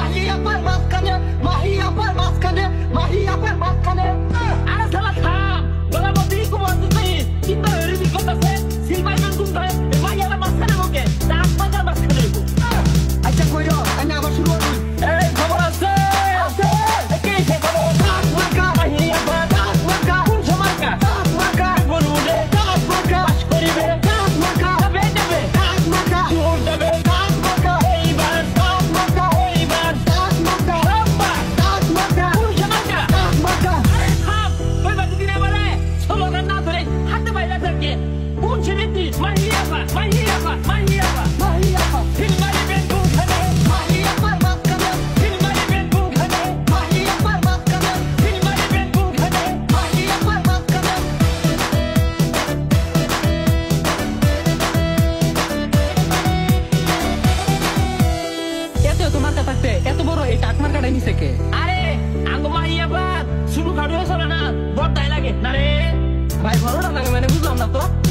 মাহিয়াপার মাঝখানে মাহিয়াপার মাঝখানে মাহিয়াপার মাঝখানে আরে শালা থাম গলা মধ্যে কি বলতে চাই চিন্তা হয়ে কি করতেছে সিলভার ম্যান কোন ধরে মাহিয়াপার মাঝখানে ওকে দাঁত মাজার মাঝখানে রেখো আচ্ছা কইরো আমি আবার শুরু করি এই খবর আছে আছে কে সে খবর দাঁত মার্কা মাহিয়াপার দাঁত মার্কা কোন সমারকা দাঁত মার্কা বলবো রে দাঁত মার্কা পাস করিবে দাঁত মার্কা যাবে যাবে দাঁত মার্কা জোর যাবে দাঁত মার্কা এইবার দাঁত মার্কা এইবার দাঁত মার্কা সবার দাঁত মার্কা কোন সমারকা দাঁত মার্কা আরে থাম কইবার দিদি না বলে স্লোগান না ধরে হাতে বাইরে থাকে কোন ছেলেটি মাহিয়াপার মাহিয়াপার মাহিয়াপার মাহিয়াপার ফিল্মারি বেঙ্গু খানে মাহিয়াপার মাঝখানে ফিল্মারি বেঙ্গু খানে মাহিয়াপার মাঝখানে ফিল্মারি বেঙ্গু খানে মাহিয়াপার মাঝখানে এত তোমার কাছে এত বড় এই টাকমার কাটাই নিছে কে? আরে আঙ্গো মাহিয়াপার শুরু খাড়ুয়ে চলে না বড় দায় লাগে না রে ভাই বড়টা লাগে মানে বুঝলাম না তো।